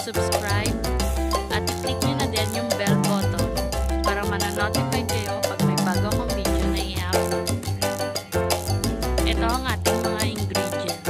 mag-subscribe at i-click nyo na din yung bell button para mana-notify kayo pag may bago akong video na i-upload. Ito ang ating mga ingredients.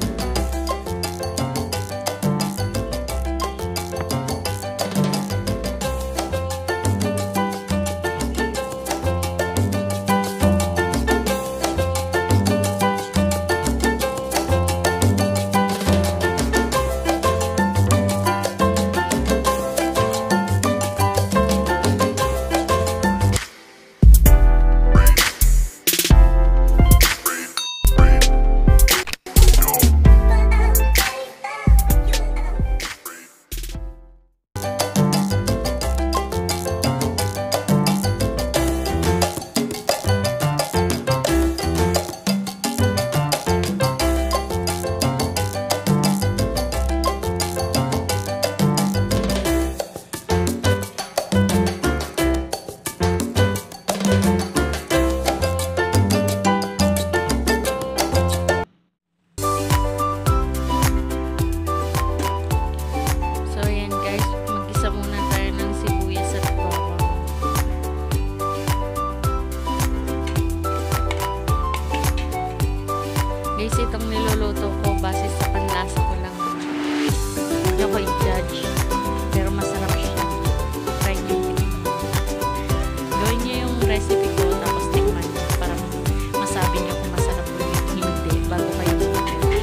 Guys, itong niluluto ko base sa panlasa ko lang. Hindi ako i-judge. Pero masarap siya. Try nyo. Gawin nyo yung recipe ko tapos tikman nyo para masabi nyo kung masarap o hindi bago kayo mag-judge.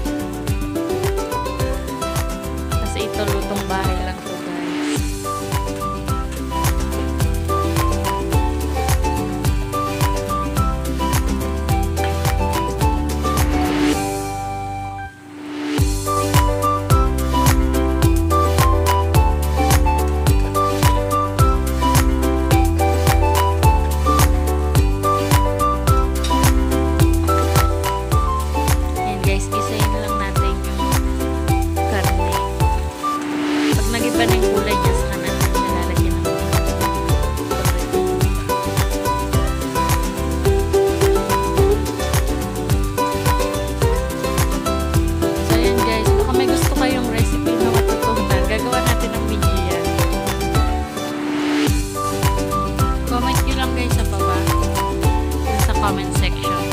Kasi ito lutong bahay lang to, guys. Comment section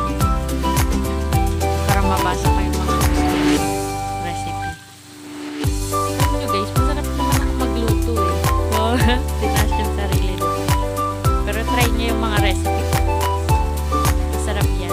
para mabasa kayo mga recipe. Alam nyo guys, masarap naman ako magluto eh. Tinas yung sarili nyo. Pero try nyo yung mga recipe ko. Masarap yan.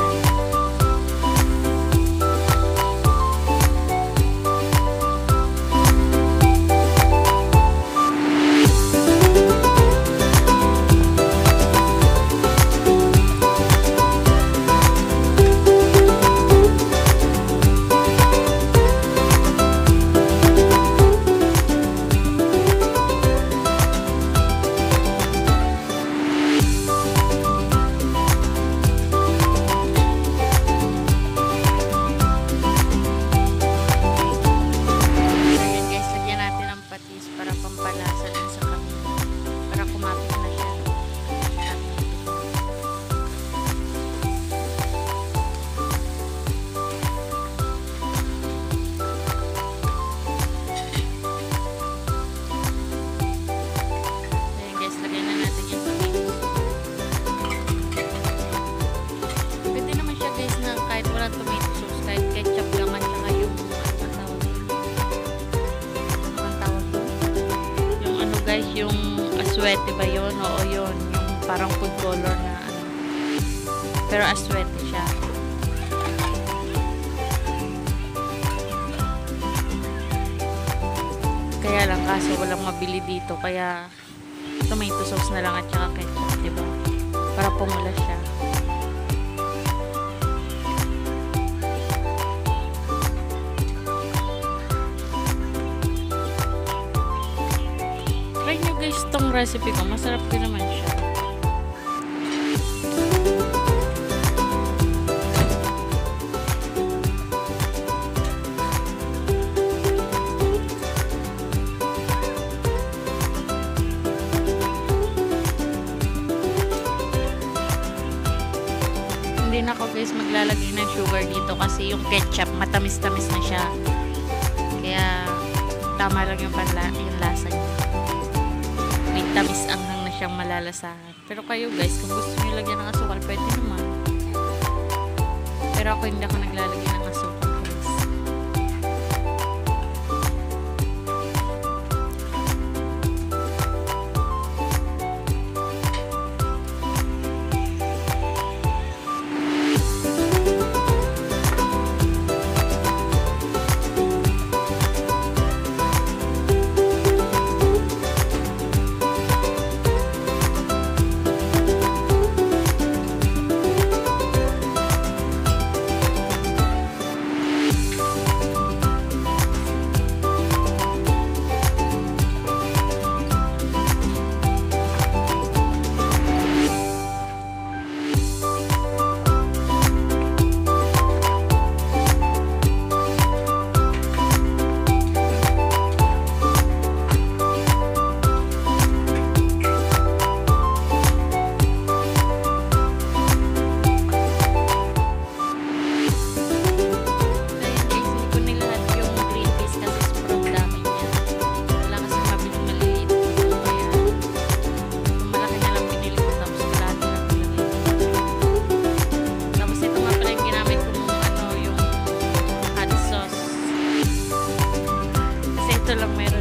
Tomato sauce, kahit ketchup lang at saka yung yung ano guys, yung aswete ba yun? Oo yun, yung parang food color na ano, pero aswete siya. Kaya lang kaso walang mabili dito, kaya tomato sauce na lang at saka ketchup, diba? Para pumula siya. Try nyo guys tong recipe ko. Masarap din naman siya. Hindi na ako guys maglalagay ng sugar dito kasi yung ketchup matamis-tamis na siya. Kaya tama lang yung yung lasa niya. May tamis anghang na siyang malalasahan. Pero kayo guys, kung gusto niyo lagyan ng asukal, pwede naman. Pero ako hindi ako naglalagay ng asukal guys. Ito lang meron